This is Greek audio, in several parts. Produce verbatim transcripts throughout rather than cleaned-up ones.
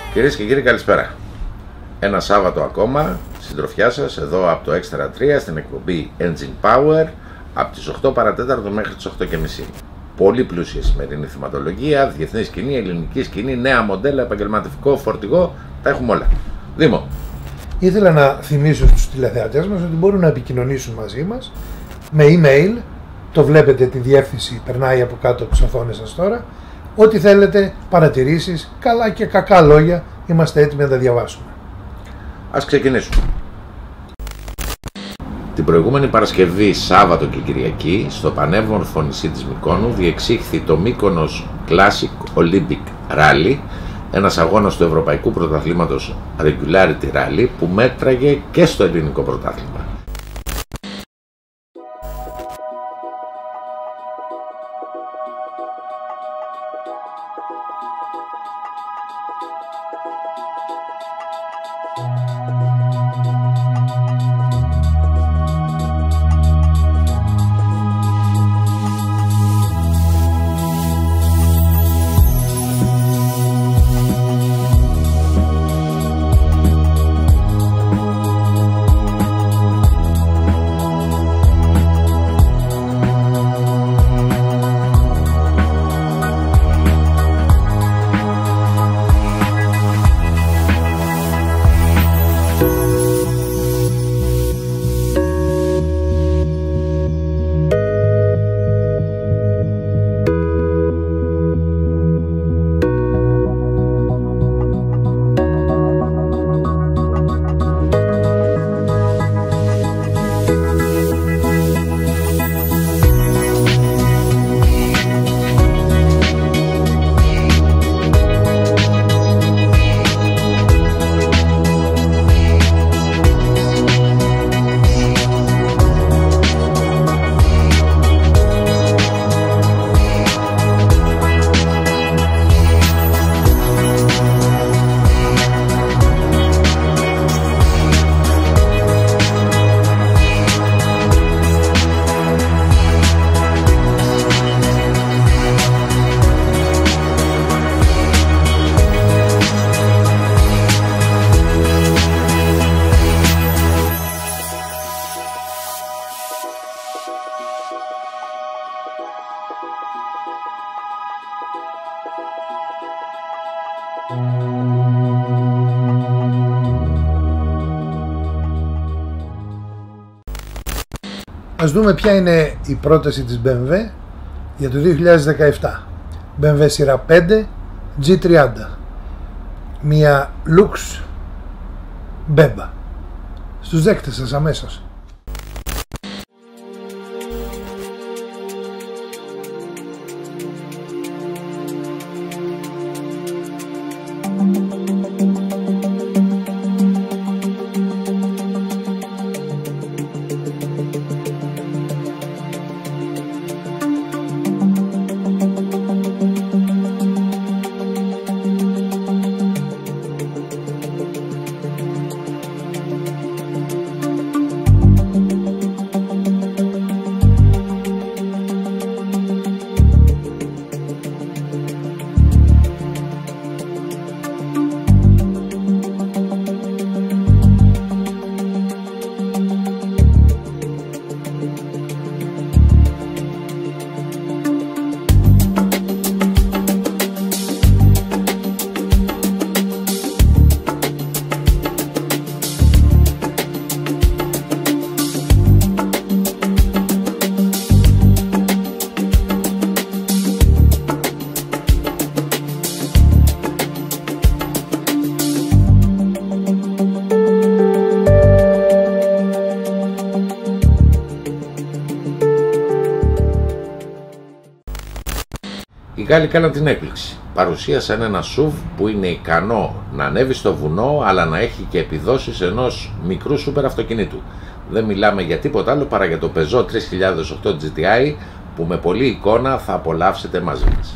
Κυρίες και κύριοι, καλησπέρα. Ένα Σάββατο ακόμα, συντροφιά σας, εδώ από το Extra τρία στην εκπομπή Engine Power, από τις οκτώ παρατέταρτο μέχρι τις οκτώ και μισή. Πολύ πλούσια σημερινή θεματολογία, διεθνή σκηνή, ελληνική σκηνή, νέα μοντέλα, επαγγελματικό, φορτηγό, τα έχουμε όλα. Δήμο. Ήθελα να θυμίσω στους τηλεθεατές μας ότι μπορούν να επικοινωνήσουν μαζί μας με email, το βλέπετε τη διεύθυνση, περνάει από κάτω από τις οθόνες σας τώρα. Ό,τι θέλετε, παρατηρήσεις, καλά και κακά λόγια, είμαστε έτοιμοι να τα διαβάσουμε. Ας ξεκινήσουμε. Την προηγούμενη Παρασκευή, Σάββατο και Κυριακή, στο πανέμορφο νησί της Μυκόνου διεξήχθη το Mykonos Classic Olympic Rally, ένας αγώνας του Ευρωπαϊκού Πρωταθλήματος Regularity Rally που μέτραγε και στο ελληνικό πρωτάθλημα. Ας δούμε ποια είναι η πρόταση της μπι εμ ντάμπλιου για το δύο χιλιάδες δεκαεπτά. μπι εμ ντάμπλιου σειρά πέντε τζι τριάντα. Μια Lux Beba. Στους δέκτες σας αμέσως. Οι Γάλλοι κάναν την έκπληξη. Παρουσίασαν ένα σουβ που είναι ικανό να ανέβει στο βουνό, αλλά να έχει και επιδόσεις ενός μικρού σούπερ αυτοκινήτου. Δεν μιλάμε για τίποτα άλλο παρά για το Peugeot τρεις χιλιάδες οκτώ τζι τι άι που με πολλή εικόνα θα απολαύσετε μαζί μας.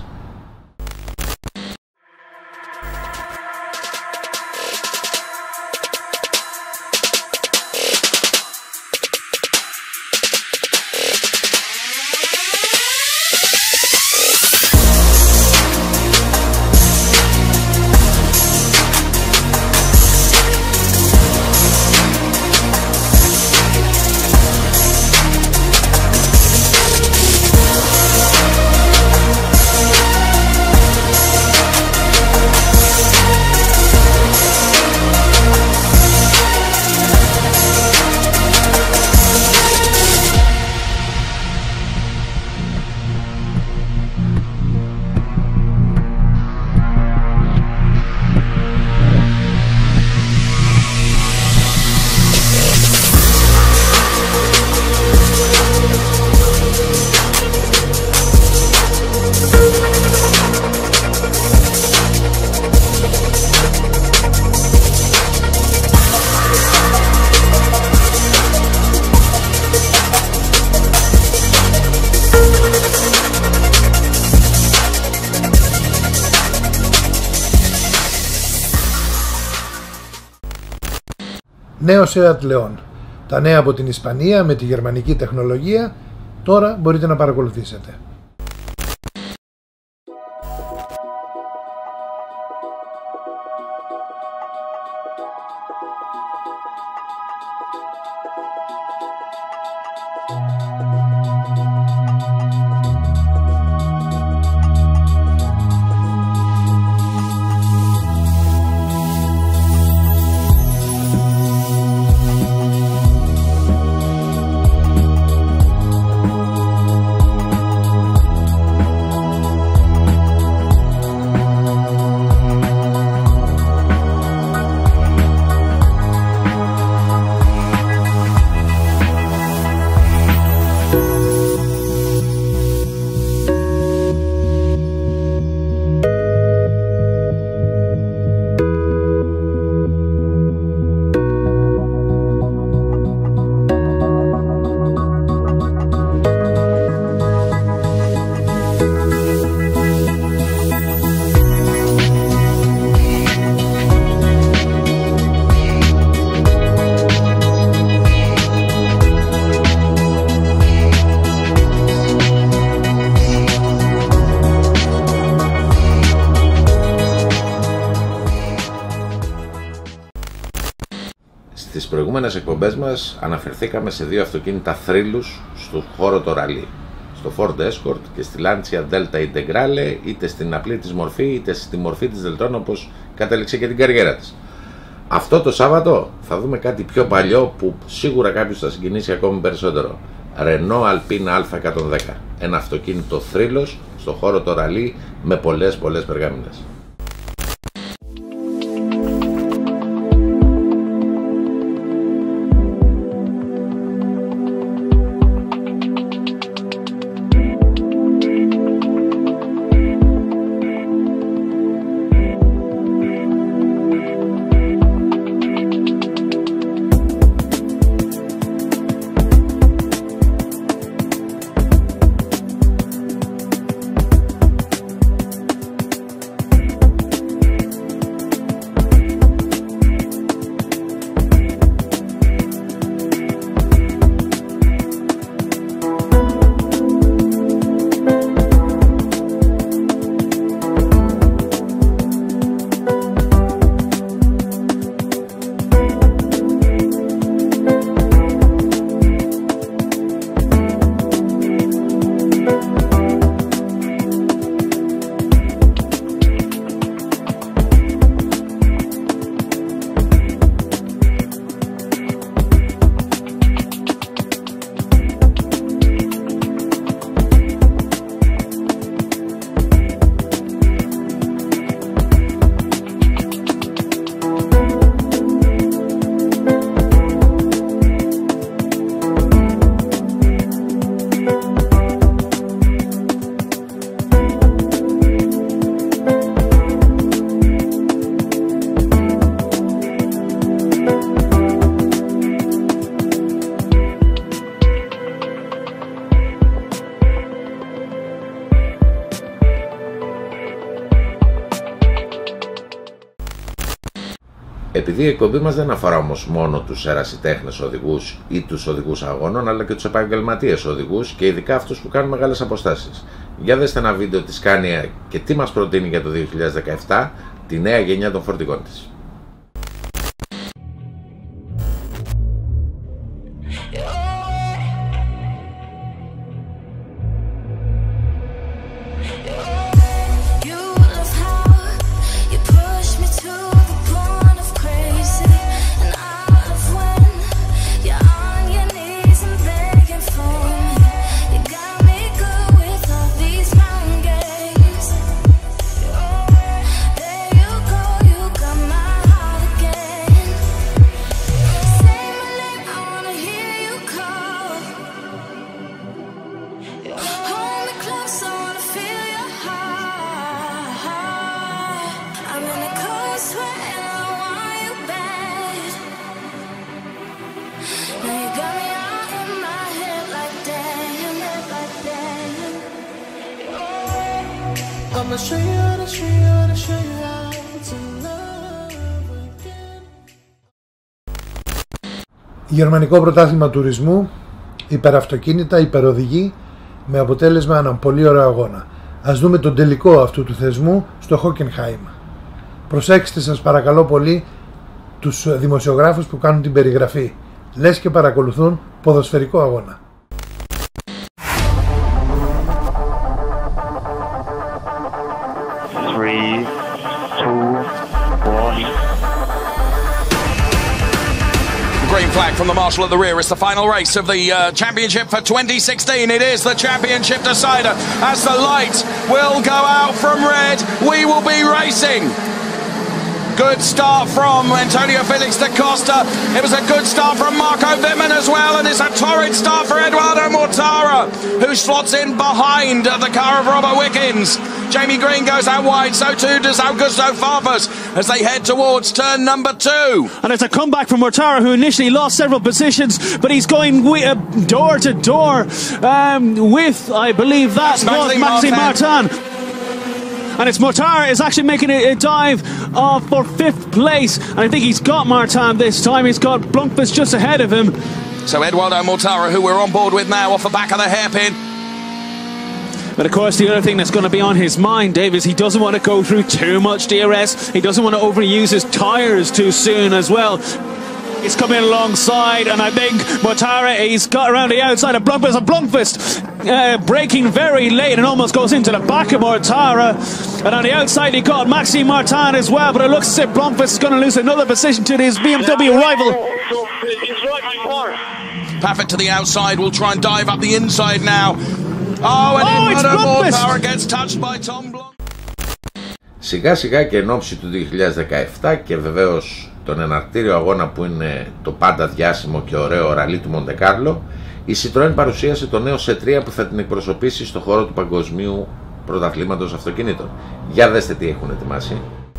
Νέο Seat Leon. Τα νέα από την Ισπανία με τη γερμανική τεχνολογία. Τώρα μπορείτε να παρακολουθήσετε. Στις προηγούμενες εκπομπές μας αναφερθήκαμε σε δύο αυτοκίνητα θρύλους στο χώρο το ραλί. Στο Ford Escort και στη Lancia Delta Integrale, είτε στην απλή της μορφή είτε στη μορφή της Deltron, όπως κατέληξε και την καριέρα της. Αυτό το Σάββατο θα δούμε κάτι πιο παλιό που σίγουρα κάποιος θα συγκινήσει ακόμη περισσότερο. Renault Alpine Α εκατόν δέκα. Ένα αυτοκίνητο θρύλος στο χώρο το ραλί με πολλές πολλές περγάμηνες. Επειδή η εκπομπή μας δεν αφορά όμως μόνο τους ερασιτέχνες οδηγούς ή τους οδηγούς αγώνων, αλλά και τους επαγγελματίες οδηγούς και ειδικά αυτούς που κάνουν μεγάλες αποστάσεις. Για δέστε ένα βίντεο της Scania και τι μας προτείνει για το δύο χιλιάδες δεκαεπτά τη νέα γενιά των φορτηγών της. I'ma show you how to show you how to show you how to love again. Γερμανικό πρωτάθλημα τουρισμού, υπεραυτοκίνητα, υπεροδηγή, με αποτέλεσμα έναν πολύ ωραίο αγώνα. Ας δούμε τον τελικό αυτού του θεσμού στο Χόκενχάιμ. Προσέξτε σας παρακαλώ πολύ τους δημοσιογράφους που κάνουν την περιγραφή. Λες και παρακολουθούν ποδοσφαιρικό αγώνα. Three, two, one. Green flag from the marshal at the rear. It's the final race of the uh, championship for twenty sixteen. It is the championship decider. As the light will go out from red, we will be racing. Good start from Antonio Felix da Costa. It was a good start from Marco Wittmann as well, and it's a torrid start for Eduardo Mortara, who slots in behind the car of Robert Wickens. Jamie Green goes out wide, so too does Augusto Farfus as they head towards turn number two. And it's a comeback from Mortara, who initially lost several positions, but he's going wi- uh, door to door um, with, I believe that That's was Maxime Maxime Martin. Martin. And it's Mortara is actually making a, a dive uh, for fifth place. And I think he's got Martin this time. He's got Blomqvist just ahead of him. So Eduardo Mortara, who we're on board with now, off the back of the hairpin. But of course, the other thing that's going to be on his mind, Dave, is he doesn't want to go through too much D R S. He doesn't want to overuse his tyres too soon as well. He's coming alongside, and I think Mortara, he's got around the outside of Blomqvist, and Blomqvist uh, braking very late and almost goes into the back of Mortara. And on the outside, he got Maxime Martin as well, but it looks as if Blomqvist is going to lose another position to his B M W rival. Paffett to the outside will try and dive up the inside now. Oh, and Oh, it's Eduardo Blomqvist! Mortara gets touched by Tom Blom. Σιγά σιγά και εν ώψη του δύο χιλιάδες δεκαεπτά και βεβαίως τον εναρκτήριο αγώνα που είναι το πάντα διάσημο και ωραίο ραλί του Μοντεκάρλο, η Citroën παρουσίασε το νέο σι τρία που θα την εκπροσωπήσει στο χώρο του παγκοσμίου πρωταθλήματος αυτοκινήτων. Για δέστε τι έχουν ετοιμάσει.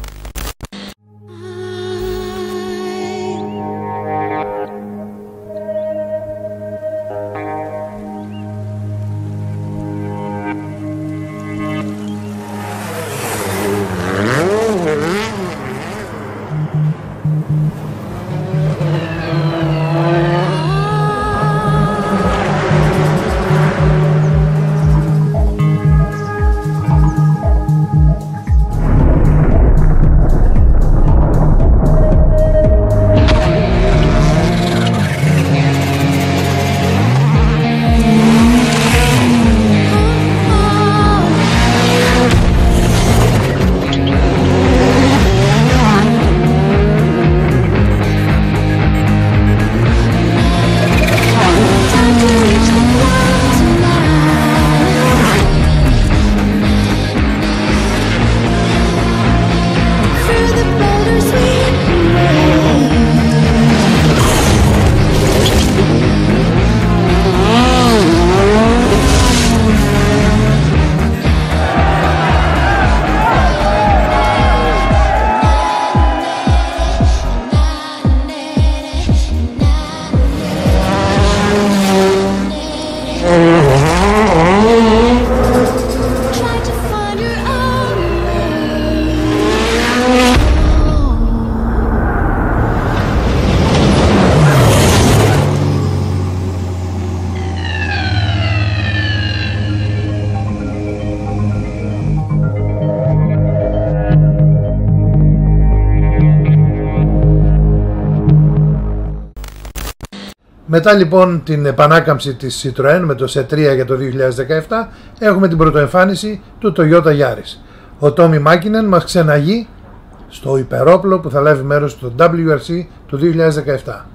Μετά λοιπόν την επανάκαμψη της Citroën με το σι τρία για το δύο χιλιάδες δεκαεπτά έχουμε την πρωτοεμφάνιση του Toyota Yaris. Ο Τόμι Μάκινεν μας ξεναγεί στο υπερόπλο που θα λάβει μέρος στο ντάμπλιου αρ σι του δύο χιλιάδες δεκαεπτά.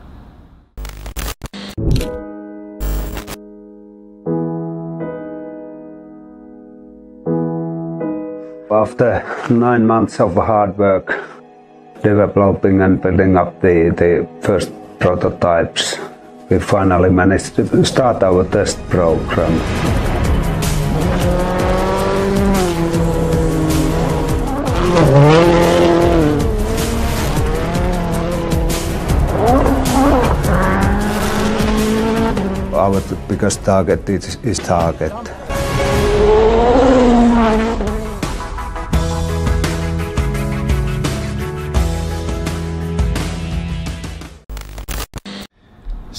After nine months of hard work developing and building up the, the first prototypes, we finally managed to start our test program. Our biggest target is, is target.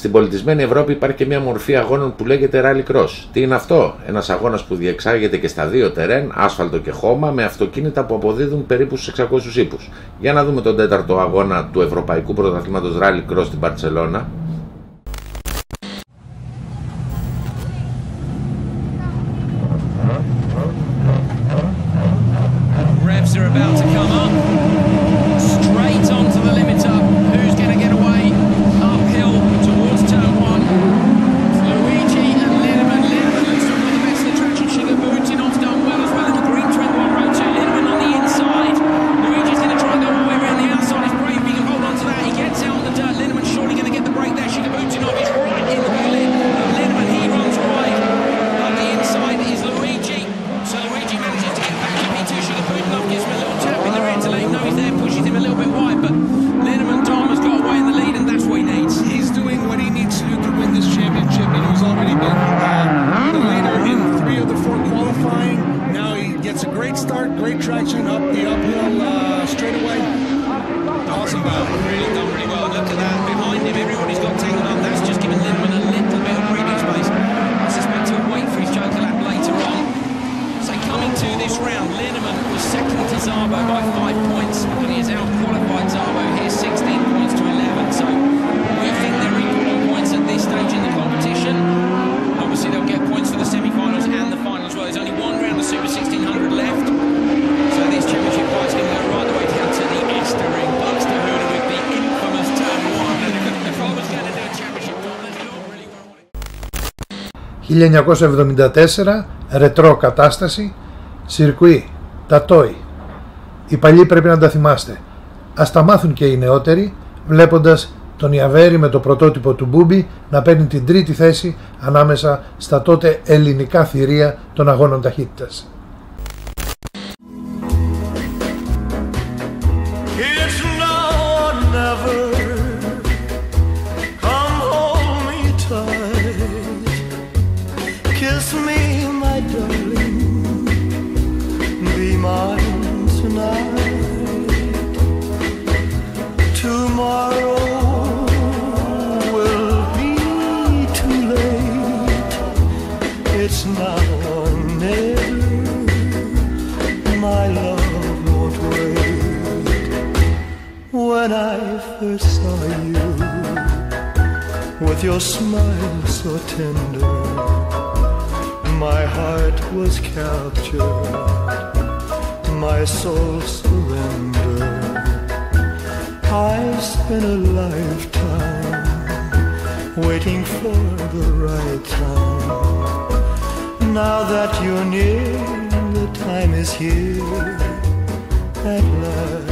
Στην πολιτισμένη Ευρώπη υπάρχει και μια μορφή αγώνων που λέγεται Rally Cross. Τι είναι αυτό? Ένας αγώνας που διεξάγεται και στα δύο τερέν, άσφαλτο και χώμα, με αυτοκίνητα που αποδίδουν περίπου στους εξακόσιους ύπους. Για να δούμε τον τέταρτο αγώνα του Ευρωπαϊκού Πρωταθλήματος Rally Cross στην Μπαρτσελώνα. χίλια εννιακόσια εβδομήντα τέσσερα, ρετρό κατάσταση, σιρκουί, τατόι. Οι παλιοί πρέπει να τα θυμάστε. Ας τα μάθουν και οι νεότεροι, βλέποντας τον Ιαβέρη με το πρωτότυπο του Μπούμπι να παίρνει την τρίτη θέση ανάμεσα στα τότε ελληνικά θηρία των αγώνων ταχύτητας. When I first saw you, with your smile so tender, my heart was captured, my soul surrendered. I spent a lifetime waiting for the right time. Now that you're near, the time is here at last.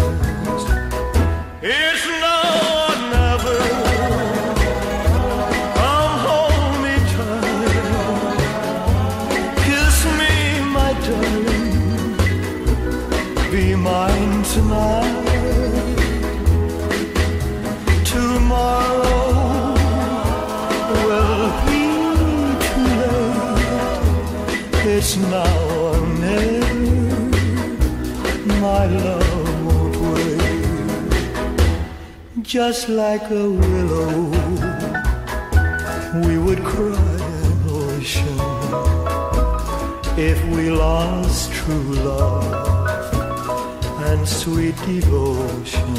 It's now or never. Come hold me tight. Kiss me, my darling. Be mine tonight. Tomorrow will be too late. It's now or never. My love. Just like a willow, we would cry an ocean if we lost true love and sweet devotion.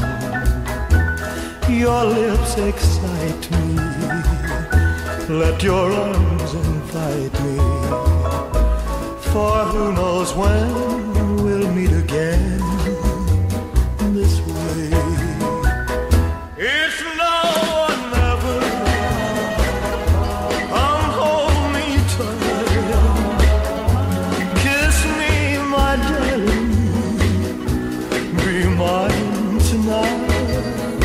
Your lips excite me, let your arms invite me, for who knows when we'll meet again this way. It's now or never. Come hold me tight. Kiss me, my darling. Be mine tonight.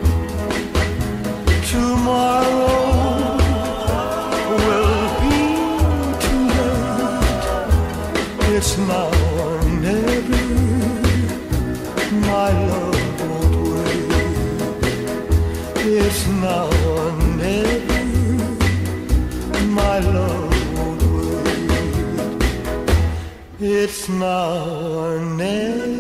Tomorrow will be too late. It's now or never. My love. It's now or never, my love won't wait. It's now or never.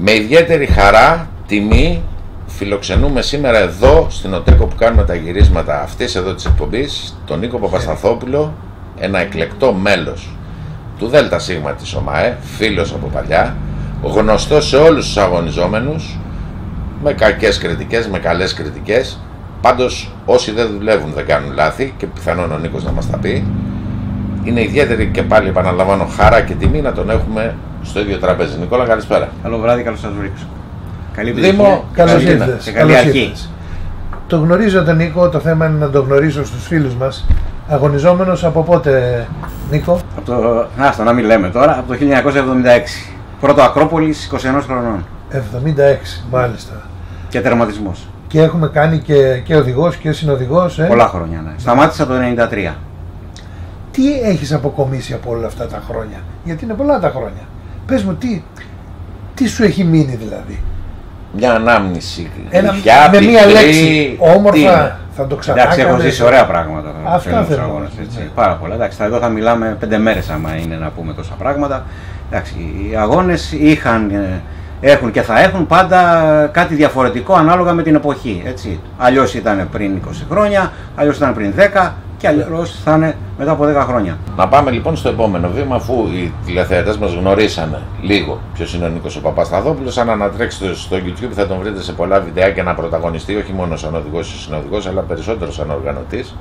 Με ιδιαίτερη χαρά, τιμή, φιλοξενούμε σήμερα εδώ στην ΟΤΕΚΟ που κάνουμε τα γυρίσματα αυτής εδώ της εκπομπής τον Νίκο Παπασταθόπουλο, ένα εκλεκτό μέλος του ΔΣ της ΟΜΑΕ, φίλος από παλιά, γνωστός σε όλους τους αγωνιζόμενους, με κακές κριτικές, με καλές κριτικές. Πάντως όσοι δεν δουλεύουν δεν κάνουν λάθη και πιθανόν ο Νίκος να μας τα πει. Είναι ιδιαίτερη και πάλι επαναλαμβάνω χαρά και τιμή να τον έχουμε στο ίδιο τραπέζι. Νικόλα, καλησπέρα. Καλό βράδυ, καλώς σας βρήκα. Καλή Δήμο, καλώς ήρθες. Καλή αρχή. Το γνωρίζω τον Νίκο, το θέμα είναι να τον γνωρίσω στους φίλους μας. Αγωνιζόμενος από πότε, Νίκο? Από το, άστο, να μην λέμε τώρα, από το χίλια εννιακόσια εβδομήντα έξι. Πρώτο Ακρόπολης, είκοσι ένα χρονών. εβδομήντα έξι, μάλιστα. Και τερματισμός. Και έχουμε κάνει και, και οδηγός και συνοδηγός. Ε? Πολλά χρόνια, ναι. Σταμάτησα το ενενήντα τρία. Τι έχεις αποκομίσει από όλα αυτά τα χρόνια? Γιατί είναι πολλά τα χρόνια. Πες μου, τι, τι σου έχει μείνει δηλαδή? Μια ανάμνηση. Ένα, για με πικρή, μία λέξη όμορφα θα το ξανά. Εντάξει, έχω ζήσει ωραία πράγματα. Αυτά θέλω. Αγώνες, έτσι. Ναι. Πάρα πολλά. Εντάξει, εδώ θα μιλάμε πέντε μέρες άμα είναι να πούμε τόσα πράγματα. Εντάξει, οι αγώνες είχαν, έχουν και θα έχουν πάντα κάτι διαφορετικό ανάλογα με την εποχή. Έτσι. Αλλιώς ήταν πριν είκοσι χρόνια, αλλιώς ήταν πριν δέκα και αλλιώς θα είναι μετά από δέκα χρόνια. Να πάμε λοιπόν στο επόμενο βήμα, αφού οι τηλεθεατές μας γνωρίσανε λίγο ποιος είναι ο Νίκος ο Παπασταθόπουλος. Αν ανατρέξετε στο YouTube θα τον βρείτε σε πολλά βιντεάκια να πρωταγωνιστεί, όχι μόνο σαν οδηγός ή συνοδηγός, αλλά περισσότερο σαν οργανωτής.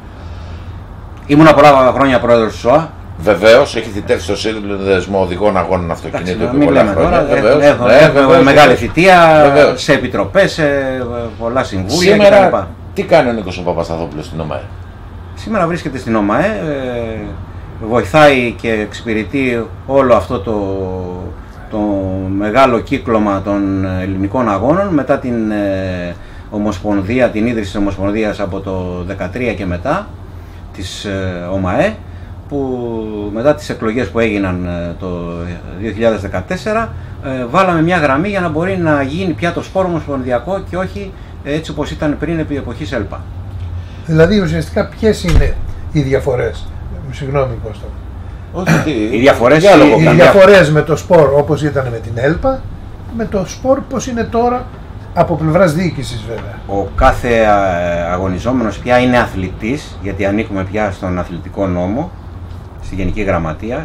Ήμουνα πολλά χρόνια πρόεδρος της ΟΑ. Βεβαίως, έχει θητεύσει στο Σύνδεσμο Οδηγών Αγώνων Αυτοκινήτου επί μην πολλά λέμε χρόνια. Τώρα, Βεβαίως, έχω, ναι, έχω βεβαίως, μεγάλη βεβαίως. θητεία, Βεβαίως. σε επιτροπές, σε πολλά συμβούλια Σήμερα, κτλ. τι κάνει ο Νίκος ο Παπασταθόπουλος στην ΟΜΑΕ? Σήμερα βρίσκεται στην ΟΜΑΕ, ε, βοηθάει και εξυπηρετεί όλο αυτό το, το μεγάλο κύκλωμα των ελληνικών αγώνων μετά την ε, Ομοσπονδία, την ίδρυση της Ομοσπονδίας από το δεκατρία και μετά της ε, ΟΜΑΕ, που μετά τις εκλογές που έγιναν ε, το δύο χιλιάδες δεκατέσσερα ε, βάλαμε μια γραμμή για να μπορεί να γίνει πια το σπόρο ομοσπονδιακό και όχι έτσι όπως ήταν πριν επί εποχής ΕΛΠΑ. Δηλαδή ουσιαστικά ποιες είναι οι διαφορές? Συγγνώμη Κώστα. Όχι, οι διαφορές, οι, οι διαφορές με το σπορ όπως ήταν με την ΕΛΠΑ, με το σπορ πώς είναι τώρα από πλευράς διοίκησης βέβαια. Ο κάθε αγωνιζόμενος πια είναι αθλητής, γιατί ανήκουμε πια στον αθλητικό νόμο, στη Γενική Γραμματεία,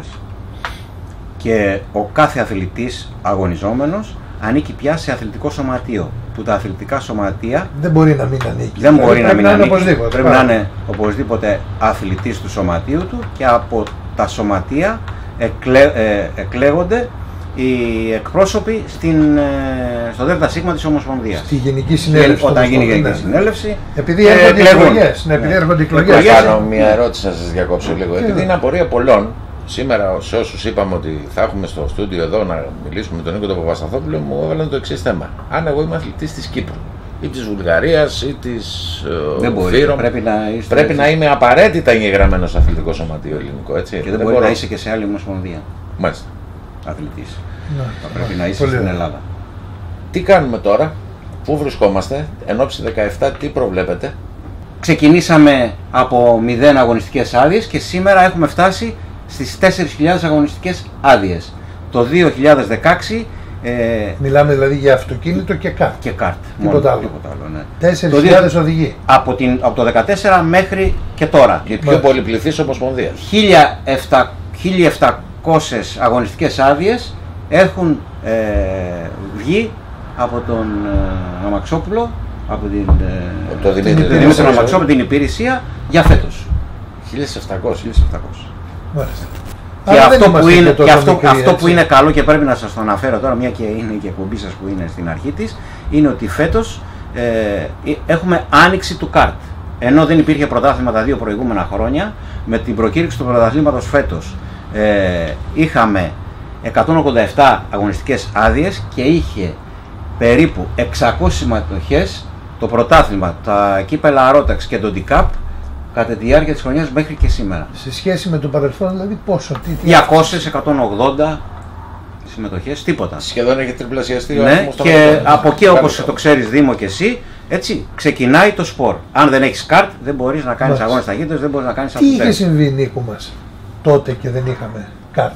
και ο κάθε αθλητής αγωνιζόμενος ανήκει πια σε αθλητικό σωματείο, που τα αθλητικά σωματεία δεν μπορεί να μην ανήκει. Δεν μπορεί να μην να ανήκει. Οπωσδήποτε, πρέπει να είναι οπωσδήποτε αθλητής του σωματείου του, και από τα σωματεία εκλέ, ε, εκλέγονται οι εκπρόσωποι στην, ε, στο ΔΣ της Ομοσπονδίας. Στη Γενική Συνέλευση. Όταν γίνει η Γενική Συνέλευση. Επειδή έρχονται ε, εκλογές. Ναι, επειδή έρχονται εκλογές. Θα κάνω μια ερώτηση να σας διακόψω λίγο. Επειδή είναι απορία πολλών. Σήμερα, σε όσους είπαμε ότι θα έχουμε στο στούντιο εδώ να μιλήσουμε με τον Νίκο τον Παπασταθόπουλο, μου έβαλαν το εξής θέμα. Αν εγώ είμαι αθλητής της Κύπρου ή της Βουλγαρίας ή της Φύρων, πρέπει, να, πρέπει να είμαι απαραίτητα εγγεγραμμένο στο αθλητικό σωματείο ελληνικό, έτσι. Και δεν, δεν μπορεί μπορώ... να είσαι και σε άλλη ομοσπονδία. Μάλιστα. Αθλητής. Ναι. Θα πρέπει να είσαι στην Ελλάδα. Τι κάνουμε τώρα, πού βρισκόμαστε, εν ώψη δεκαεπτά, τι προβλέπετε? Ξεκινήσαμε από μηδέν αγωνιστικές άδειες και σήμερα έχουμε φτάσει στις τέσσερις χιλιάδες αγωνιστικές άδειες. Το δύο χιλιάδες δεκαέξι ε, μιλάμε δηλαδή για αυτοκίνητο και κάρτ. Και κάρτ. Τίποτα άλλο. άλλο ναι. τέσσερις χιλιάδες οδηγοί. Από, την, από το δεκατέσσερα μέχρι και τώρα. Η πιο πολυπληθής ομοσπονδία. χίλια επτακόσιες αγωνιστικές άδειες έχουν ε, βγει από τον ε, Αμαξόπουλο, από την, ε, το την, την, την, Αμαξόπουλο, την υπηρεσία για φέτος. χίλια επτακόσιες. Μάλιστα. Και, αυτό που, είναι, και αυτό, μικρή, αυτό που είναι καλό και πρέπει να σας το αναφέρω τώρα, μια και είναι και η εκπομπή σας που είναι στην αρχή της, είναι ότι φέτος ε, έχουμε άνοιξη του καρτ. Ενώ δεν υπήρχε πρωτάθλημα τα δύο προηγούμενα χρόνια, με την προκήρυξη του πρωταθλήματος φέτος ε, είχαμε εκατόν ογδόντα επτά αγωνιστικές άδειες και είχε περίπου εξακόσιες συμμετοχές το πρωτάθλημα, τα κύπελα Αρόταξ και το Ντικάπ κατά τη διάρκεια της χρονιάς μέχρι και σήμερα. Σε σχέση με το παρελθόν, δηλαδή πόσο, τι, τι διακόσιες, εκατόν ογδόντα συμμετοχές, τίποτα. Σχεδόν έχει τριπλασιαστεί ο ναι, αριθμός των και αγώνων. από εκεί, όπως το ξέρεις Δήμο και εσύ, έτσι ξεκινάει το σπορ. Αν δεν έχεις καρτ, δεν μπορείς να κάνεις αγώνες ταχύτητας, δεν μπορείς να κάνεις Τι αυτές. είχε συμβεί, Νίκο μας, τότε και δεν είχαμε καρτ?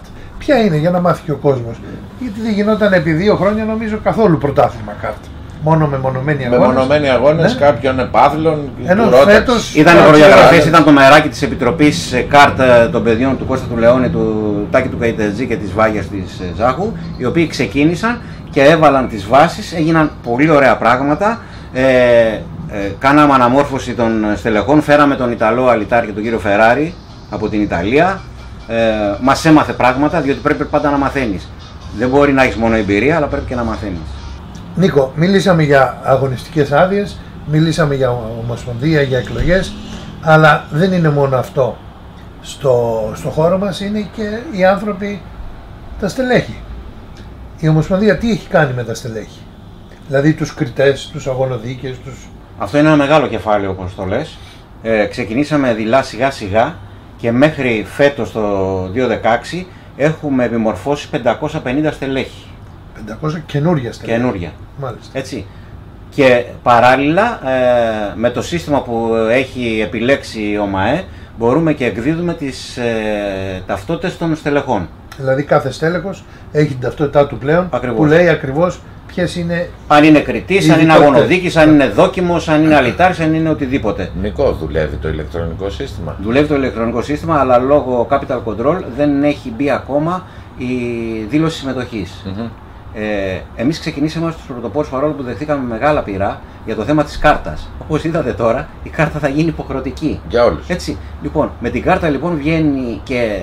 Ποια είναι, για να μάθει και ο κόσμος. Γιατί δεν γινόταν επί δύο χρόνια νομίζω καθόλου πρωτάθλημα κάρτα. Μόνο με μονομένοι αγώνες. Με μονομένοι αγώνες, ναι, κάποιων επάθλων. Ενώ φέτος ήταν οι προδιαγραφές, ήταν το μεράκι της Επιτροπής κάρτα των παιδιών του Κώστα του Λεόνη, του Τάκη του Καϊτετζή και της Βάγιας της Ζάχου, οι οποίοι ξεκίνησαν και έβαλαν τις βάσεις, έγιναν πολύ ωραία πράγματα. Ε, ε, κάναμε αναμόρφωση των στελεχών, φέραμε τον Ιταλό Αλιτάρ και τον κύριο Φεράρι από την Ιταλία. Ε, μας έμαθε πράγματα, διότι πρέπει πάντα να μαθαίνεις. Δεν μπορεί να έχεις μόνο εμπειρία, αλλά πρέπει και να μαθαίνεις. Νίκο, μιλήσαμε για αγωνιστικές άδειες, μιλήσαμε για ομοσπονδία, για εκλογές, αλλά δεν είναι μόνο αυτό. Στο, στο χώρο μας είναι και οι άνθρωποι, τα στελέχη. Η Ομοσπονδία τι έχει κάνει με τα στελέχη? Δηλαδή τους κριτές, τους αγωνοδίκες, τους... Αυτό είναι ένα μεγάλο κεφάλαιο, όπως το λες. Ε, ξεκινήσαμε δειλά σιγά σιγά και μέχρι φέτος το δύο χιλιάδες δεκαέξι έχουμε επιμορφώσει πεντακόσια πενήντα στελέχη. πεντακόσια καινούρια στελέχη. Καινούρια. Μάλιστα. Έτσι. Και παράλληλα ε, με το σύστημα που έχει επιλέξει η ΟΜΑΕ μπορούμε και εκδίδουμε τις ε, ταυτότητες των στελεχών. Δηλαδή κάθε στέλεχος έχει την ταυτότητά του πλέον, ακριβώς, που λέει ακριβώς ποιες είναι... Αν είναι κριτής, αν είναι αγωνοδίκης, αν είναι δόκιμος, αν είναι αλιτάρης, αν είναι οτιδήποτε. Νικό, δουλεύει το ηλεκτρονικό σύστημα. Δουλεύει το ηλεκτρονικό σύστημα, αλλά λόγω Capital Control δεν έχει μπει ακόμα η δήλωση συμμετοχής. Mm-hmm. Ε, εμείς ξεκινήσαμε στους πρωτοπόρους, παρόλο που δεχθήκαμε μεγάλα πειρά για το θέμα της κάρτας. Όπως είδατε τώρα, η κάρτα θα γίνει υποχρεωτική. Για όλους. Έτσι. Λοιπόν, με την κάρτα λοιπόν βγαίνει και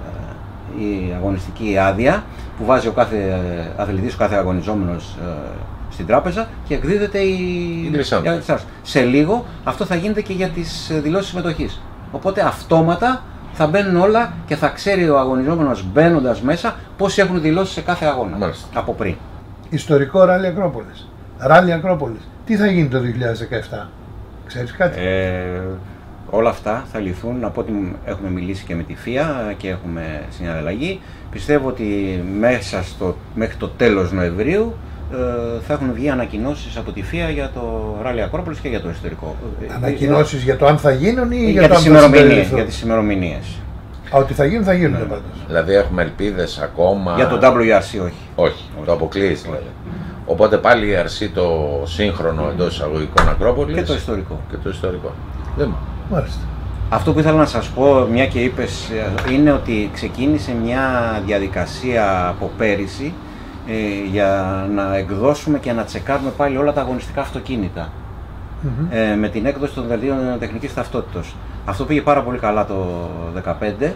η αγωνιστική άδεια που βάζει ο κάθε αθλητής, ο κάθε αγωνιζόμενος ε, στην τράπεζα και εκδίδεται η, η σε λίγο αυτό θα γίνεται και για τις δηλώσεις συμμετοχής. Οπότε αυτόματα θα μπαίνουν όλα και θα ξέρει ο αγωνιζόμενος μπαίνοντας μέσα πόσοι έχουν δηλώσει σε κάθε αγώνα. Μάλιστα. Από πριν. Ιστορικό ράλι Ακρόπολης. Ράλι Ακρόπολης. Τι θα γίνει το δύο χιλιάδες δεκαεπτά, ξέρεις κάτι? Ε, όλα αυτά θα λυθούν, από ό,τι έχουμε μιλήσει και με τη ΦΙΑ και έχουμε συναλλαγή. Πιστεύω ότι μέσα στο, μέχρι το τέλος Νοεμβρίου ε, θα έχουν βγει ανακοινώσεις από τη ΦΙΑ για το ράλι Ακρόπολης και για το ιστορικό. Ανακοινώσεις για το αν θα γίνουν ή για, για, για το τις αν θα ημερομηνίες, για τις ημερομηνίες. Α, ότι θα γίνουν, θα γίνουν, ναι, πάντως. Δηλαδή έχουμε ελπίδες ακόμα... Για το ντάμπλιου αρ σι όχι. Όχι, όχι. Το αποκλείεις δηλαδή. Οπότε πάλι η αρ σι το σύγχρονο εντός εισαγωγικών Ακρόπολης και το ιστορικό. Και το ιστορικό. Δεν... Μάλιστα. Αυτό που ήθελα να σας πω, μια και είπες, είναι ότι ξεκίνησε μια διαδικασία από πέρυσι ε, για να εκδώσουμε και να τσεκάρουμε πάλι όλα τα αγωνιστικά αυτοκίνητα. Mm-hmm. ε, με την έκδοση των δελτίων τεχνικής ταυτότητας. Αυτό πήγε πάρα πολύ καλά το δύο χιλιάδες δεκαπέντε.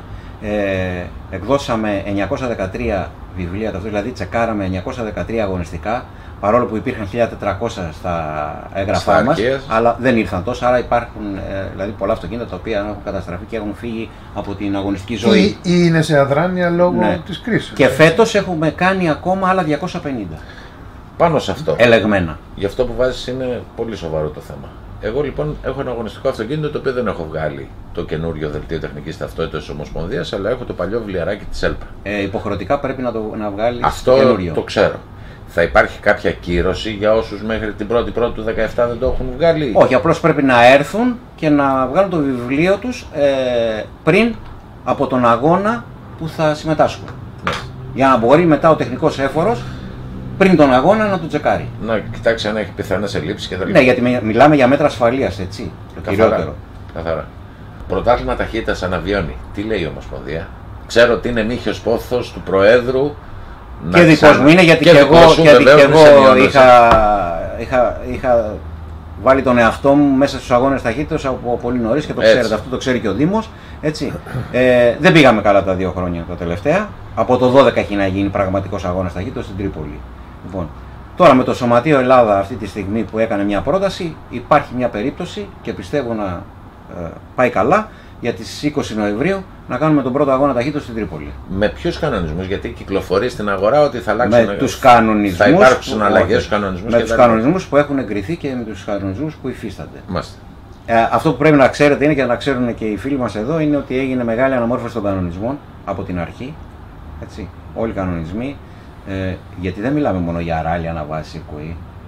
Ε, εκδώσαμε εννιακόσια δεκατρία βιβλία, δηλαδή τσεκάραμε εννιακόσια δεκατρία αγωνιστικά, παρόλο που υπήρχαν χίλια τετρακόσια στα έγγραφά μας, αλλά δεν ήρθαν τόσα, άρα υπάρχουν ε, δηλαδή πολλά αυτοκίνητα τα οποία έχουν καταστραφεί και έχουν φύγει από την αγωνιστική ζωή. Ή, ή είναι σε αδράνεια λόγω, ναι, της κρίσης. Και φέτος έχουμε κάνει ακόμα άλλα διακόσια πενήντα. Πάνω σε αυτό. Ελεγμένα. Γι' αυτό που βάζεις είναι πολύ σοβαρό το θέμα. Εγώ λοιπόν έχω ένα αγωνιστικό αυτοκίνητο το οποίο δεν έχω βγάλει το καινούριο δελτίο τεχνικής ταυτότητας της Ομοσπονδίας, αλλά έχω το παλιό βιβλιαράκι της ΕΛΠΑ. Ε, υποχρεωτικά πρέπει να, το, να βγάλεις αυτό καινούριο. Το ξέρω. Θα υπάρχει κάποια κύρωση για όσους μέχρι την πρώτη πρώτη του δύο χιλιάδες δεκαεπτά δεν το έχουν βγάλει? Όχι, απλώς πρέπει να έρθουν και να βγάλουν το βιβλίο τους ε, πριν από τον αγώνα που θα συμμετάσχουν. Ναι. Για να μπορεί μετά ο τεχνικός έφορος πριν τον αγώνα να το τσεκάρει. Να κοιτάξει αν έχει πιθανές ελλείψεις και τα λοιπά. Ναι, γιατί μιλάμε για μέτρα ασφαλείας, έτσι. Το κυριότερο. Καθαρά. Πρωτάθλημα ταχύτητας αναβιώνει. Τι λέει η Ομοσπονδία? Ξέρω ότι είναι μύχιος πόθος του Προέδρου. Και δικός μου είναι, γιατί και, και εγώ, σου, γιατί και εγώ είχα, είχα, είχα βάλει τον εαυτό μου μέσα στους αγώνες ταχύτητας από πολύ νωρίς και το έτσι. Ξέρετε, αυτό το ξέρει και ο Δήμος. Έτσι. Ε, δεν πήγαμε καλά τα δύο χρόνια τα τελευταία. Από το δώδεκα έχει να γίνει πραγματικός αγώνας ταχύτητας στην Τρίπολη. Λοιπόν, τώρα με το Σωματείο Ελλάδα αυτή τη στιγμή που έκανε μια πρόταση, υπάρχει μια περίπτωση και πιστεύω να ε, πάει καλά για τις είκοσι Νοεμβρίου να κάνουμε τον πρώτο αγώνα ταχύτητας στην Τρίπολη. Με ποιους κανονισμούς? Γιατί κυκλοφορεί στην αγορά ότι θα αλλάξουν. Με τους κανονισμούς. Θα υπάρξουν αλλαγές στους κανονισμούς. Με τους κανονισμούς που έχουν εγκριθεί και με τους κανονισμούς που υφίστανται. Μάλιστα. Ε, αυτό που πρέπει να ξέρετε είναι, και να ξέρουν και οι φίλοι μας εδώ, είναι ότι έγινε μεγάλη αναμόρφωση των κανονισμών από την αρχή. Έτσι, όλοι οι κανονισμοί. Ε, γιατί δεν μιλάμε μόνο για ράλι αναβάση σιρκουί.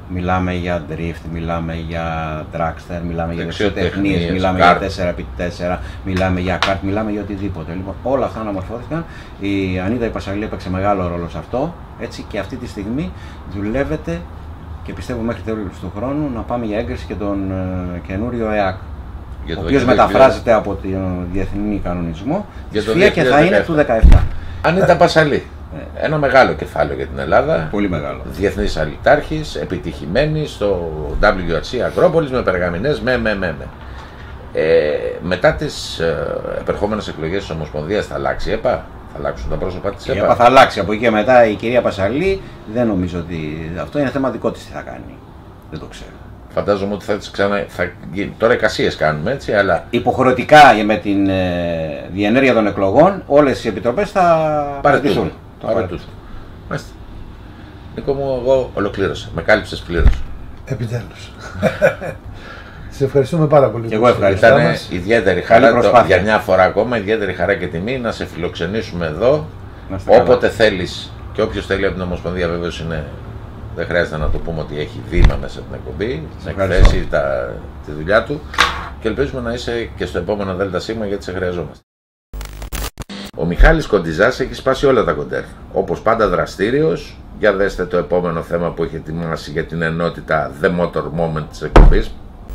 Μιλάμε για drift, μιλάμε για dragster, μιλάμε για δεξιοτεχνίες, μιλάμε για τέσσερα επί τέσσερα, μιλάμε για kart, μιλάμε για οτιδήποτε. Λοιπόν, όλα αυτά αναμορφώθηκαν. Η Ανίτα η Πασαλή έπαιξε μεγάλο ρόλο σε αυτό. Έτσι, και αυτή τη στιγμή δουλεύεται και πιστεύω μέχρι τέλος του χρόνου να πάμε για έγκριση και τον ε, καινούριο ΕΑΚ. Ο οποίος μεταφράζεται από τον διεθνή κανονισμό της ΦΙΑ και θα είναι του δεκαεπτά. Ανίτα Πασαλή. Ένα μεγάλο κεφάλαιο για την Ελλάδα. Πολύ μεγάλο. Διεθνής αλυτάρχης, επιτυχημένη στο ντάμπλιου αρ σι Ακρόπολης με περγαμηνές, με, με, με, με. Ε, μετά τις ε, επερχόμενες εκλογές της Ομοσπονδίας θα αλλάξει η ΕΠΑ, θα αλλάξουν τα πρόσωπα της ΕΠΑ. Η ΕΠΑ θα αλλάξει από εκεί και μετά η κυρία Πασαλή, δεν νομίζω ότι αυτό είναι θέμα δικό της τι θα κάνει. Δεν το ξέρω. Φαντάζομαι ότι θα τις ξανα... θα... Τώρα εικασίες κάνουμε έτσι, αλλά... Υποχρεωτικά με την ε, διενέργεια των εκλογών όλες οι επιτροπές θα παραιτηθούν. Παραιτηθούν. Μάλιστα. Νίκο μου, εγώ ολοκλήρωσα. Με κάλυψες πλήρως. Επιτέλους. Σε ευχαριστούμε πάρα πολύ. Και εγώ ευχαριστώ. Ήταν ιδιαίτερη χαρά, το, για μια φορά ακόμα, ιδιαίτερη χαρά και τιμή να σε φιλοξενήσουμε εδώ. Όποτε θέλεις και όποιος θέλει από την Ομοσπονδία, βέβαιος είναι. Δεν χρειάζεται να το πούμε ότι έχει βήμα μέσα από την εκπομπή, να εκθέσει τα, τη δουλειά του και ελπίζουμε να είσαι και στο επόμενο ΔΣ γιατί σε χρειαζόμαστε. Ο Μιχάλης Κοντιζάς έχει σπάσει όλα τα κοντέρ. Όπως πάντα δραστήριος. Για δέστε το επόμενο θέμα που έχει ετοιμάσει για την ενότητα The Motor Moment της εκπομπής.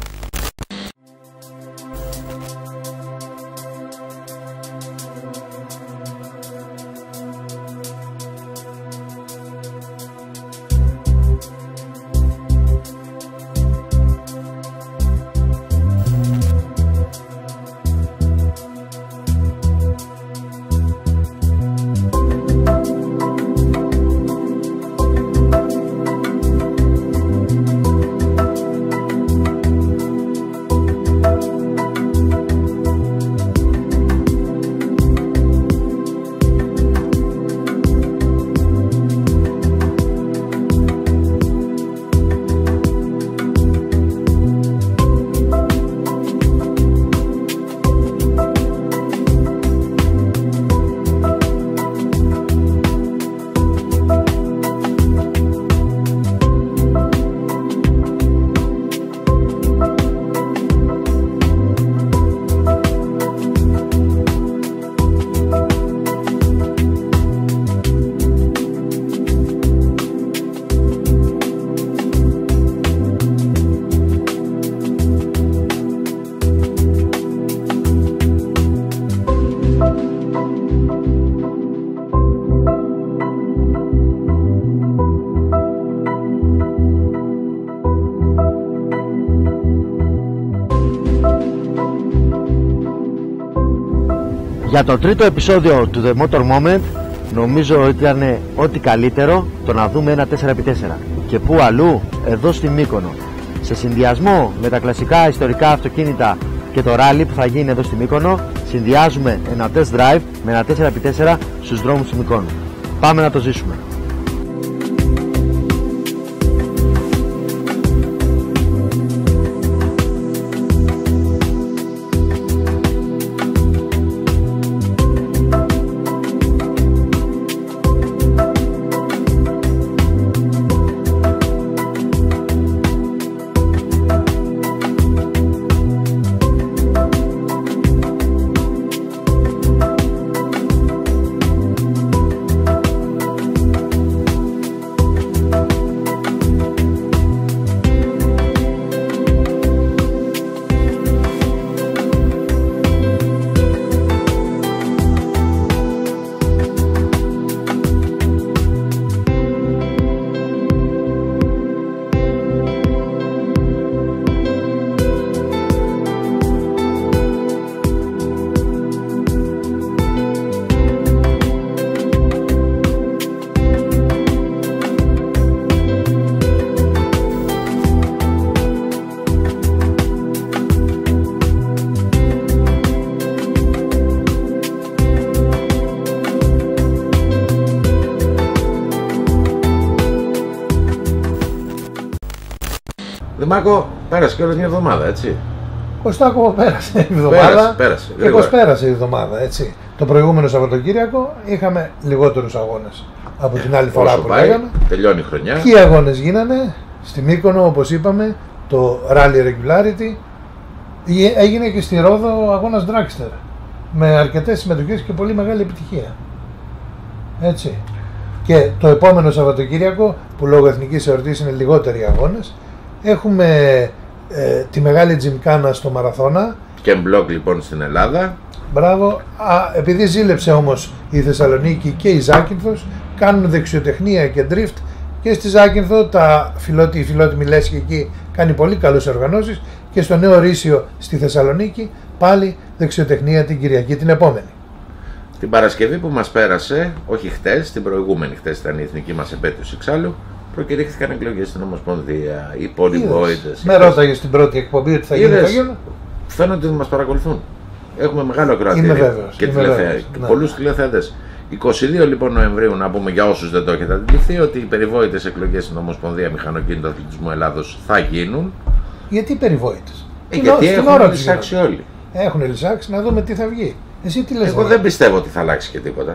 Για το τρίτο επεισόδιο του The Motor Moment νομίζω ότι ήταν ό,τι καλύτερο το να δούμε ένα τέσσερα επί τέσσερα. Και πού αλλού, εδώ στη Μύκονο. Σε συνδυασμό με τα κλασικά ιστορικά αυτοκίνητα και το ράλι που θα γίνει εδώ στη Μύκονο, συνδυάζουμε ένα test drive με ένα τέσσερα επί τέσσερα στους δρόμους του Μυκόνου. Πάμε να το ζήσουμε. Μάκο, πέρασε και όλη την εβδομάδα, έτσι. Κωστάκο, πέρασε η εβδομάδα. Πέρασε, πέρασε. Και πώς πέρασε η εβδομάδα, έτσι. Το προηγούμενο Σαββατοκύριακο είχαμε λιγότερους αγώνες από την άλλη φορά Όσο που πάει, λέγαμε. Τελειώνει η χρονιά. Ποιοι αγώνες γίνανε? Στη Μύκονο, όπως είπαμε, το Rally Regularity, έγινε και στη Ρόδο ο αγώνας Dragster με αρκετές συμμετοχές και πολύ μεγάλη επιτυχία. Έτσι. Και το επόμενο Σαββατοκύριακο, που λόγω εθνικής εορτής είναι λιγότεροι αγώνες, έχουμε ε, τη μεγάλη τζιμκάνα στο Μαραθώνα. Και μπλοκ λοιπόν στην Ελλάδα. Μπράβο. Α, επειδή ζήλεψε όμως η Θεσσαλονίκη και η Ζάκυνθος, κάνουν δεξιοτεχνία και drift και στη Ζάκυνθο τα φιλότι, η φιλότιμη Λέσχη εκεί κάνει πολύ καλές οργανώσεις, και στο Νέο Ρήσιο στη Θεσσαλονίκη πάλι δεξιοτεχνία την Κυριακή την επόμενη. Την Παρασκευή που μας πέρασε, όχι χτες, την προηγούμενη, χτες ήταν η εθνική μας επέτειος εξάλλου, προκηρύχθηκαν εκλογές στην Ομοσπονδία, οι πολυβόητες. Με ρώταγες στην πρώτη εκπομπή ότι θα γίνει το γένο. Φαίνονται ότι μας παρακολουθούν. Έχουμε μεγάλο Είμαι κρατήριο βέβαιος, και, είμαι τηλεθεα... βέβαιος, και ναι. πολλούς τηλεθεατές. είκοσι δύο λοιπόν Νοεμβρίου, να πούμε για όσους δεν το έχετε αντιληφθεί, ότι οι περιβόητες εκλογές στην Ομοσπονδία Μηχανοκίνητου Αθλητισμού Ελλάδος θα γίνουν. Γιατί περιβόητες? Ε, γιατί έχουν λυσάξει όλοι. Έχουν λυσάξει, να δούμε τι θα βγει. Εσύ τι λες? Εγώ δεν πιστεύω ότι θα αλλάξει και τίποτα.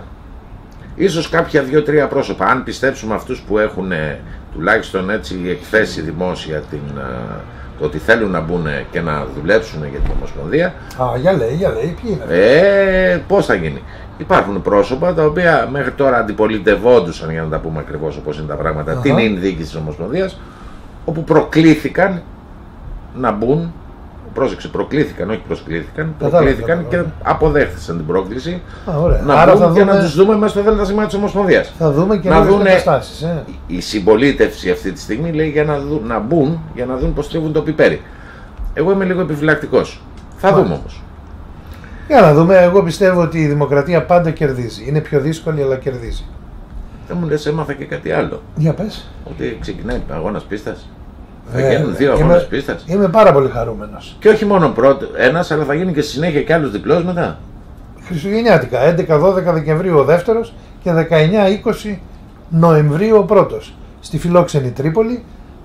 Ίσως κάποια δύο-τρία πρόσωπα, αν πιστέψουμε αυτούς που έχουν τουλάχιστον έτσι εκθέσει δημόσια την, το ότι θέλουν να μπουν και να δουλέψουν για την Ομοσπονδία. Α, για λέει, για λέει, ποιοι είναι? Ε, πώς θα γίνει? Υπάρχουν πρόσωπα τα οποία μέχρι τώρα αντιπολιτευόντουσαν, για να τα πούμε ακριβώς όπως είναι τα πράγματα, uh-huh. την ενδιοίκηση της Ομοσπονδίας, όπου προκλήθηκαν να μπουν. Πρόσεξε, προκλήθηκαν, όχι προσκλήθηκαν, προκλήθηκαν και αποδέχθησαν την πρόκληση. Α, ωραία. Να Άρα μπουν θα και δούμε... να τους δούμε μέσα στο ΔΣ της Ομοσπονδίας. Θα δούμε και να άλλες δούνε... καταστάσεις. Ε. Η συμπολίτευση αυτή τη στιγμή λέει για να, δουν, να μπουν, για να δουν πως τρίβουν το πιπέρι. Εγώ είμαι λίγο επιφυλακτικός. Θα Μα. δούμε όμως. Για να δούμε, εγώ πιστεύω ότι η δημοκρατία πάντα κερδίζει. Είναι πιο δύσκολη, αλλά κερδίζει. Δεν μου λες, έμαθα και κάτι άλλο. Για πες. Ότι ξεκινάει αγώνας πίστας. Θα Ε, γίνουν δύο είμαι, αγώνες πίστας. Είμαι πάρα πολύ χαρούμενος. Και όχι μόνο πρώτο, ένας, αλλά θα γίνει και στη συνέχεια και άλλος διπλός μετά. Χριστουγεννιάτικα, έντεκα δώδεκα Δεκεμβρίου ο δεύτερος και δεκαεννιά είκοσι Νοεμβρίου ο πρώτος. Στη φιλόξενη Τρίπολη,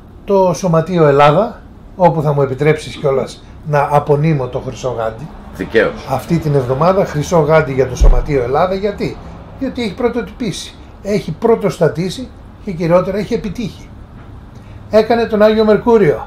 το Σωματείο Ελλάδα, όπου θα μου επιτρέψεις κιόλας να απονείμω το χρυσό γάντι. Δικαίως. Αυτή την εβδομάδα χρυσό γάντι για το Σωματείο Ελλάδα. Γιατί? Διότι έχει πρωτοτυπήσει, έχει πρωτοστατήσει και κυριότερα έχει επιτύχει. Έκανε τον Άγιο Μερκούριο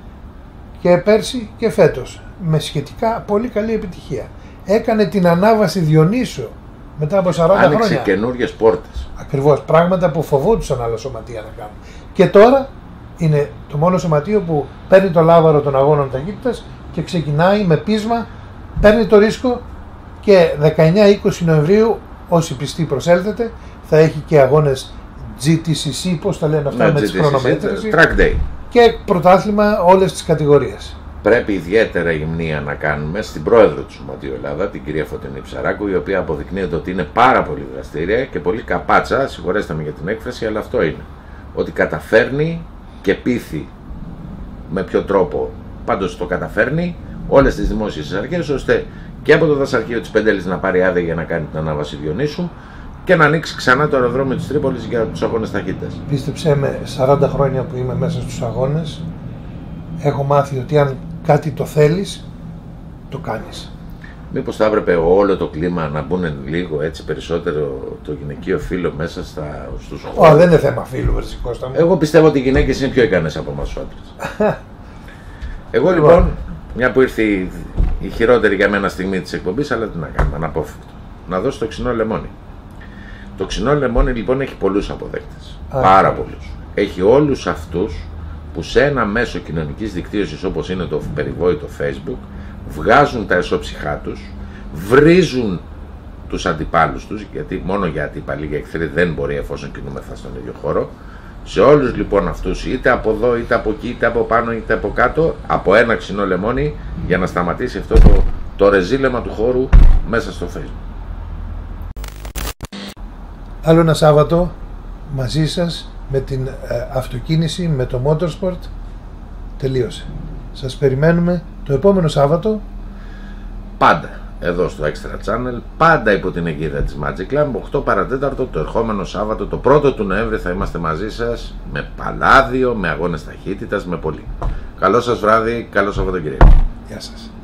και πέρσι και φέτος με σχετικά πολύ καλή επιτυχία. Έκανε την ανάβαση Διονύσου μετά από σαράντα Άνοιξε χρόνια. καινούριες πόρτες. Ακριβώς, πράγματα που φοβόντουσαν άλλα σωματεία να κάνουν. Και τώρα είναι το μόνο σωματείο που παίρνει το λάβαρο των αγώνων ταχύτητας και ξεκινάει με πείσμα, παίρνει το ρίσκο, και δεκαεννιά είκοσι Νοεμβρίου όσοι πιστοί προσέλθετε θα έχει και αγώνες τζι τι σι σι, πώς τα λένε αυτά, Ναι, με τις χρονομέτρηση, Track Day. και πρωτάθλημα όλες τις κατηγορίες. Πρέπει ιδιαίτερα η μνήα να κάνουμε στην πρόεδρο του Σωματείου Ελλάδα, την κυρία Φωτεινή Ψαράκου, η οποία αποδεικνύεται ότι είναι πάρα πολύ δραστήρια και πολύ καπάτσα, συγχωρέστε με για την έκφραση, αλλά αυτό είναι. Ότι καταφέρνει και πείθει με ποιο τρόπο, πάντως το καταφέρνει, όλες τις δημόσιες αρχές, ώστε και από το δασαρχείο της Πεντέλης να πάρει άδεια για να κάνει την ανάβαση Διονύσου και να ανοίξει ξανά το αεροδρόμιο της Τρίπολης για τους αγώνες ταχύτητας. Πίστεψέ με, σαράντα χρόνια που είμαι μέσα στους αγώνες, έχω μάθει ότι αν κάτι το θέλεις, το κάνεις. Μήπως θα έπρεπε όλο το κλίμα να μπουν λίγο έτσι περισσότερο το γυναικείο φύλο μέσα στα, στους χώρους? Ω, δεν είναι θέμα φίλου, Βερσί Κώστα μου. Εγώ πιστεύω ότι οι γυναίκες είναι πιο ικανές από εμάς τους άντρες. Εγώ λοιπόν, μια που ήρθε η, η χειρότερη για μένα στιγμή της εκπομπής, αλλά τι να κάνουμε, αναπόφευκτο, να δώσω το ξινό λεμόνι. Το ξινό λεμόνι λοιπόν έχει πολλούς αποδέκτες, Α, πάρα πολλούς. Έχει όλους αυτούς που σε ένα μέσο κοινωνικής δικτύωσης όπως είναι το περιβόητο Facebook βγάζουν τα εσώψυχά τους, βρίζουν τους αντιπάλους τους, γιατί μόνο για αντίπαλοι, για εχθροί δεν μπορεί εφόσον κινούμεθα στον ίδιο χώρο. Σε όλους λοιπόν αυτούς, είτε από εδώ, είτε από εκεί, είτε από πάνω, είτε από κάτω, από ένα ξινό λεμόνι για να σταματήσει αυτό το, το ρεζίλεμα του χώρου μέσα στο Facebook. Άλλο ένα Σάββατο μαζί σας με την ε, αυτοκίνηση, με το Motorsport. Τελείωσε. Σας περιμένουμε το επόμενο Σάββατο. Πάντα εδώ στο Extra Channel, πάντα υπό την αιγίδα της Magic Lamp, οκτώ παρά τέταρτο το ερχόμενο Σάββατο, το πρώτο του Νοέμβρη, θα είμαστε μαζί σας με παλάδιο, με αγώνες ταχύτητας, με πολύ. Καλό σας βράδυ, καλό Σαββατοκύριακο. Γεια σας.